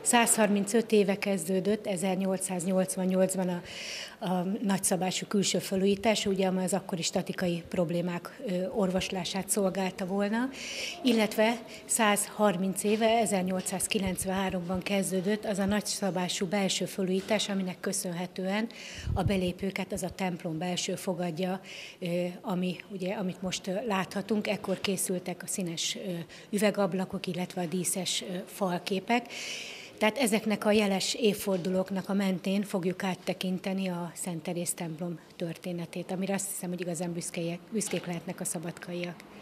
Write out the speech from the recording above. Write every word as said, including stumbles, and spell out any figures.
százharmincöt éve kezdődött, ezernyolcszáznyolcvannyolcban a, a nagyszabású külső felújítás, ugye amely az akkori statikai problémák orvoslását szolgálta volna, illetve százharminc éve, ezernyolcszázkilencvenháromban kezdődött az a nagyszabású belső felújítás, aminek köszönhetően a belépőket az a templom belső fogadja, ami, ugye, amit most láthatunk. Ekkor készültek a színes üvegablakok, illetve a díszes falképek. Tehát ezeknek a jeles évfordulóknak a mentén fogjuk áttekinteni a Szent Teréz templom történetét, amire azt hiszem, hogy igazán büszkék, büszkék lehetnek a szabadkaiak.